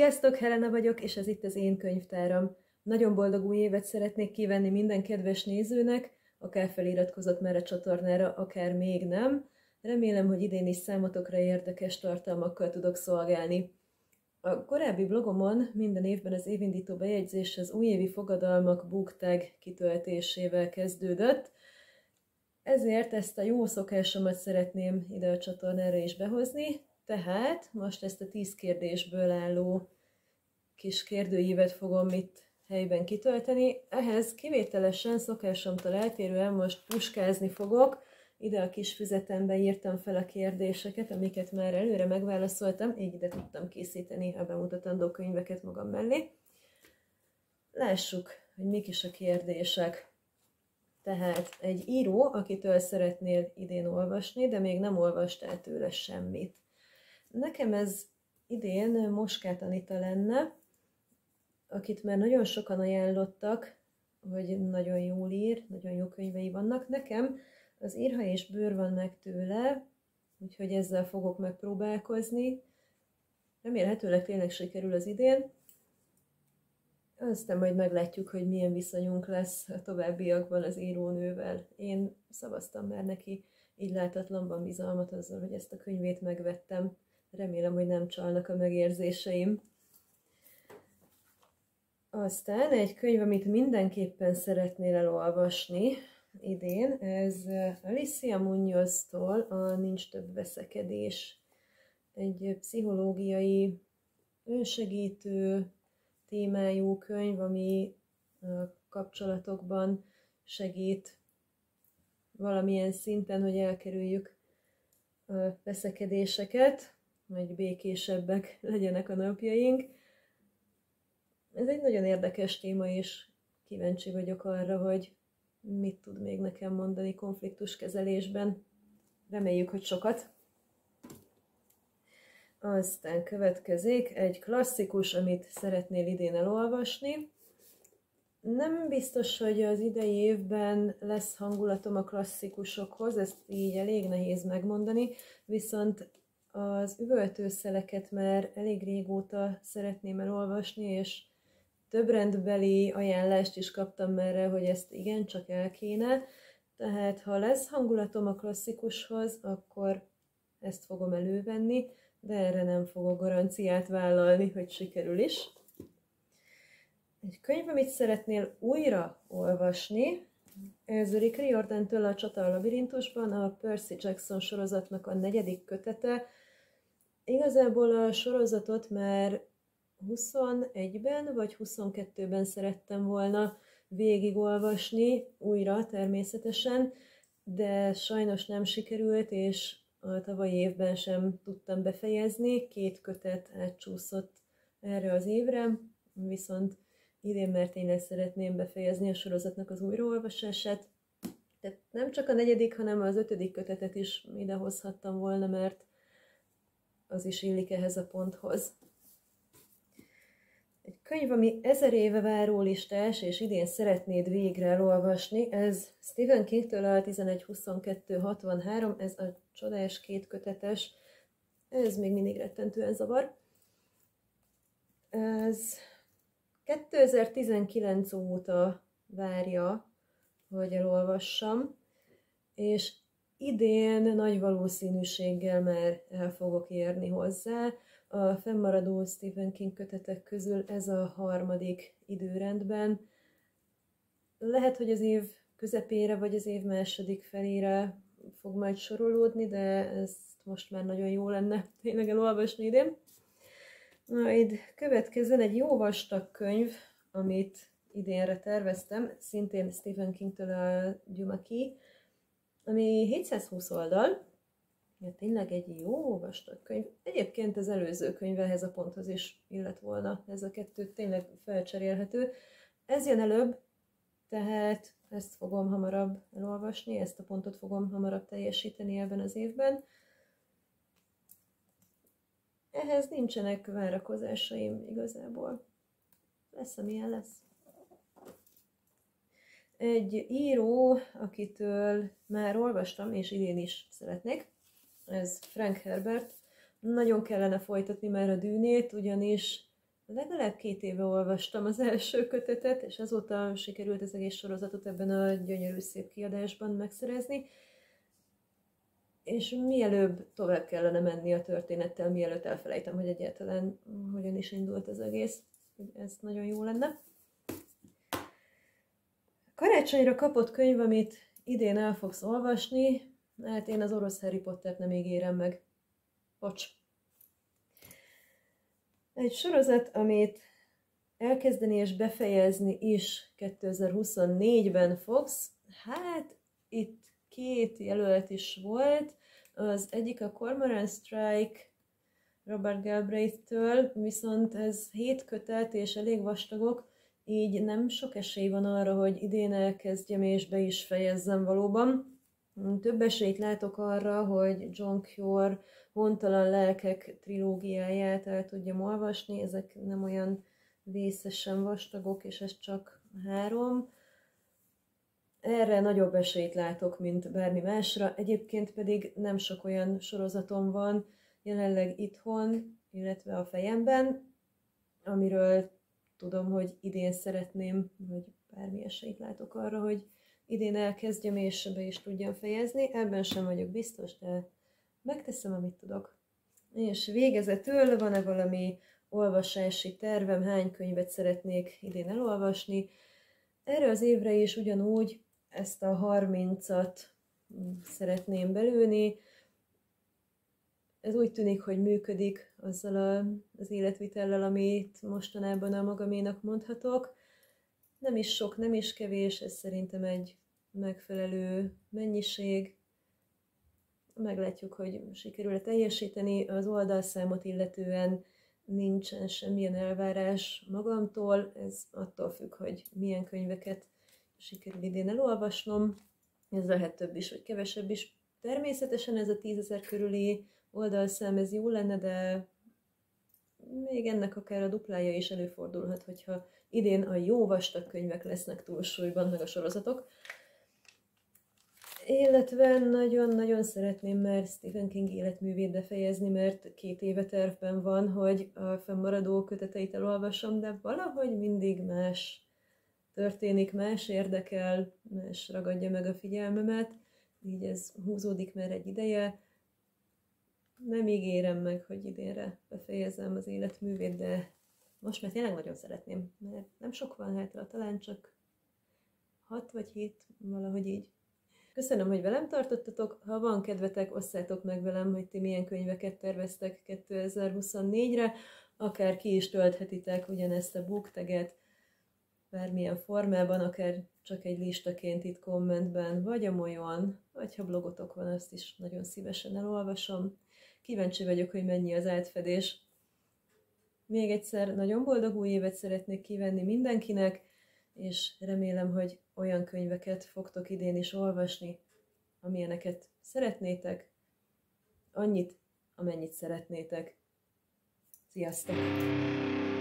Sziasztok, Helena vagyok, és ez itt az én könyvtáram. Nagyon boldog új évet szeretnék kívánni minden kedves nézőnek, akár feliratkozott már a csatornára, akár még nem. Remélem, hogy idén is számotokra érdekes tartalmakkal tudok szolgálni. A korábbi blogomon minden évben az évindító bejegyzés az újévi fogadalmak BookTag kitöltésével kezdődött, ezért ezt a jó szokásomat szeretném ide a csatornára is behozni, tehát most ezt a 10 kérdésből álló kis kérdőívet fogom itt helyben kitölteni. Ehhez kivételesen szokásomtól eltérően most puskázni fogok. Ide a kis füzetembe írtam fel a kérdéseket, amiket már előre megválaszoltam, így ide tudtam készíteni a bemutatandó könyveket magam mellé. Lássuk, hogy mik is a kérdések. Tehát egy író, akitől szeretnél idén olvasni, de még nem olvastál tőle semmit. Nekem ez idén Moskát Anita lenne, akit már nagyon sokan ajánlottak, hogy nagyon jól ír, nagyon jó könyvei vannak. Nekem az Írha és bőr van meg tőle, úgyhogy ezzel fogok megpróbálkozni. Remélhetőleg tényleg sikerül az idén. Aztán majd meglátjuk, hogy milyen viszonyunk lesz a továbbiakban az írónővel. Én szavaztam már neki, így látatlanban bizalmat azzal, hogy ezt a könyvét megvettem. Remélem, hogy nem csalnak a megérzéseim. Aztán egy könyv, amit mindenképpen szeretnél elolvasni idén, ez Alicia Muñoztól a Nincs több veszekedés. Egy pszichológiai önsegítő témájú könyv, ami a kapcsolatokban segít valamilyen szinten, hogy elkerüljük a veszekedéseket, hogy békésebbek legyenek a napjaink. Ez egy nagyon érdekes téma, és kíváncsi vagyok arra, hogy mit tud még nekem mondani konfliktuskezelésben. Reméljük, hogy sokat. Aztán következik egy klasszikus, amit szeretnél idén elolvasni. Nem biztos, hogy az idei évben lesz hangulatom a klasszikusokhoz, ezt így elég nehéz megmondani, viszont az Üvöltőszeleket már elég régóta szeretném elolvasni, és több rendbeli ajánlást is kaptam erre, hogy ezt igencsak el kéne. Tehát ha lesz hangulatom a klasszikushoz, akkor ezt fogom elővenni, de erre nem fogok garanciát vállalni, hogy sikerül is. Egy könyv, amit szeretnél újra olvasni, ez Rick Riordan-től a Csata a labirintusban, a Percy Jackson sorozatnak a 4. kötete. Igazából a sorozatot már 21-ben vagy 22-ben szerettem volna végigolvasni, újra természetesen, de sajnos nem sikerült, és a tavalyi évben sem tudtam befejezni, 2 kötet átcsúszott erre az évre, viszont idén már tényleg szeretném befejezni a sorozatnak az újraolvasását. Tehát nem csak a 4., hanem az 5. kötetet is idehozhattam volna, mert az is illik ehhez a ponthoz. Egy könyv, ami 1000 éve váró listás, és idén szeretnéd végre elolvasni, ez Stephen Kingtől a 11-22-63, ez a csodás 2 kötetes, ez még mindig rettentően zavar. Ez 2019 óta várja, hogy elolvassam, és idén nagy valószínűséggel már el fogok érni hozzá. A fennmaradó Stephen King kötetek közül ez a 3. időrendben. Lehet, hogy az év közepére vagy az év második felére fog majd sorolódni, de ezt most már nagyon jó lenne tényleg elolvasni idén. Majd következzen egy jó vastag könyv, amit idénre terveztem, szintén Stephen Kingtől a Gyumaki, ami 720 oldal, ja, tényleg egy jó vastag könyv. Egyébként az előző könyv ehhez a ponthoz is illett volna, ez a 2 tényleg felcserélhető. Ez jön előbb, tehát ezt fogom hamarabb elolvasni, ezt a pontot fogom hamarabb teljesíteni ebben az évben. Ehhez nincsenek várakozásaim igazából. Lesz, amilyen lesz. Egy író, akitől már olvastam, és idén is szeretnék, ez Frank Herbert. Nagyon kellene folytatni már a Dűnét, ugyanis legalább 2 éve olvastam az első kötetet, és azóta sikerült az egész sorozatot ebben a gyönyörű szép kiadásban megszerezni. És mielőbb tovább kellene menni a történettel, mielőtt elfelejtem, hogy egyáltalán hogyan is indult az egész. Ez nagyon jó lenne. Karácsonyra kapott könyv, amit idén el fogsz olvasni, hát én az orosz Harry Pottert nem ígérem meg. Bocs. Egy sorozat, amit elkezdeni és befejezni is 2024-ben fogsz. Hát itt 2 jelölt is volt. Az egyik a Cormoran Strike Robert Galbraith-től, viszont ez 7 kötet és elég vastagok, így nem sok esély van arra, hogy idén elkezdjem és be is fejezzem valóban. Több esélyt látok arra, hogy John Cure Hontalan lelkek trilógiáját el tudjam olvasni, ezek nem olyan vészesen vastagok, és ez csak 3. Erre nagyobb esélyt látok, mint bármi másra. Egyébként pedig nem sok olyan sorozatom van jelenleg itthon, illetve a fejemben, amiről tudom, hogy idén szeretném, vagy bármi esélyt látok arra, hogy idén elkezdjem és be is tudjam fejezni. Ebben sem vagyok biztos, de megteszem, amit tudok. És végezetül van-e valami olvasási tervem, hány könyvet szeretnék idén elolvasni? Erre az évre is ugyanúgy ezt a 30-at szeretném belőni. Ez úgy tűnik, hogy működik azzal az életvitellel, amit mostanában a magaménak mondhatok. Nem is sok, nem is kevés, ez szerintem egy megfelelő mennyiség. Meglátjuk, hogy sikerül-e teljesíteni. Az oldalszámot illetően nincsen semmilyen elvárás magamtól, ez attól függ, hogy milyen könyveket sikerül idén elolvasnom. Ez lehet több is, vagy kevesebb is. Természetesen ez a 10 000 körüli oldalszám, ez jó lenne, de még ennek akár a duplája is előfordulhat, hogyha idén a jó vastag könyvek lesznek túlsúlyban, meg a sorozatok. Illetve nagyon-nagyon szeretném már Stephen King életművét befejezni, mert 2 éve tervben van, hogy a fennmaradó köteteit elolvasom, de valahogy mindig más történik, más érdekel, más ragadja meg a figyelmemet, így ez húzódik már egy ideje. Nem ígérem meg, hogy idénre befejezem az életművét, de most már tényleg nagyon szeretném, mert nem sok van hátra, talán csak 6 vagy 7, valahogy így. Köszönöm, hogy velem tartottatok, ha van kedvetek, osszátok meg velem, hogy ti milyen könyveket terveztek 2024-re, akár ki is tölthetitek ugyanezt a booktaget bármilyen formában, akár csak egy listaként itt kommentben, vagy amolyan, vagy ha blogotok van, azt is nagyon szívesen elolvasom. Kíváncsi vagyok, hogy mennyi az átfedés. Még egyszer nagyon boldog új évet szeretnék kívánni mindenkinek, és remélem, hogy olyan könyveket fogtok idén is olvasni, amilyeneket szeretnétek, annyit, amennyit szeretnétek. Sziasztok!